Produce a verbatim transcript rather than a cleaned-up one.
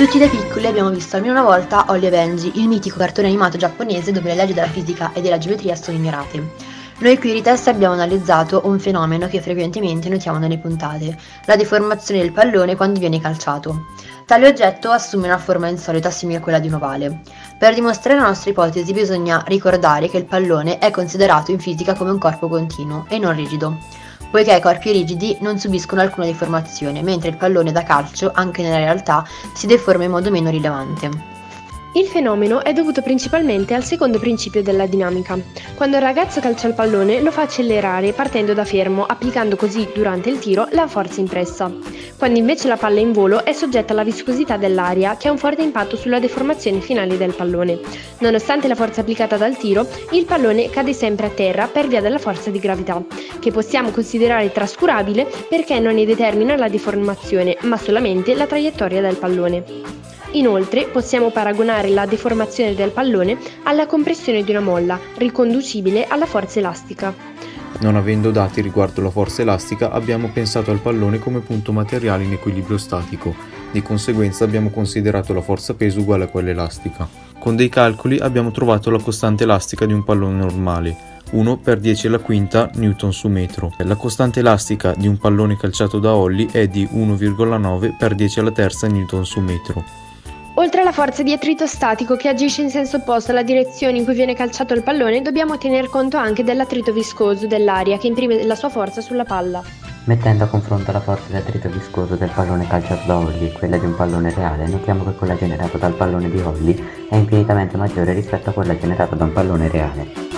Tutti da piccoli abbiamo visto almeno una volta Holly e Benji, il mitico cartone animato giapponese dove le leggi della fisica e della geometria sono ignorate. Noi qui di Test abbiamo analizzato un fenomeno che frequentemente notiamo nelle puntate, la deformazione del pallone quando viene calciato. Tale oggetto assume una forma insolita simile a quella di un ovale. Per dimostrare la nostra ipotesi bisogna ricordare che il pallone è considerato in fisica come un corpo continuo e non rigido, poiché i corpi rigidi non subiscono alcuna deformazione, mentre il pallone da calcio, anche nella realtà, si deforma in modo meno rilevante. Il fenomeno è dovuto principalmente al secondo principio della dinamica. Quando il ragazzo calcia il pallone lo fa accelerare partendo da fermo, applicando così durante il tiro la forza impressa. Quando invece la palla è in volo è soggetta alla viscosità dell'aria, che ha un forte impatto sulla deformazione finale del pallone. Nonostante la forza applicata dal tiro, il pallone cade sempre a terra per via della forza di gravità, che possiamo considerare trascurabile perché non ne determina la deformazione, ma solamente la traiettoria del pallone. Inoltre possiamo paragonare la deformazione del pallone alla compressione di una molla, riconducibile alla forza elastica. Non avendo dati riguardo la forza elastica, abbiamo pensato al pallone come punto materiale in equilibrio statico. Di conseguenza abbiamo considerato la forza peso uguale a quella elastica. Con dei calcoli abbiamo trovato la costante elastica di un pallone normale, uno per dieci alla quinta newton su metro. La costante elastica di un pallone calciato da Holly è di uno virgola nove per dieci alla terza newton su metro. Oltre alla forza di attrito statico che agisce in senso opposto alla direzione in cui viene calciato il pallone, dobbiamo tener conto anche dell'attrito viscoso dell'aria che imprime la sua forza sulla palla. Mettendo a confronto la forza di attrito viscoso del pallone calciato da Holly e quella di un pallone reale, notiamo che quella generata dal pallone di Holly è infinitamente maggiore rispetto a quella generata da un pallone reale.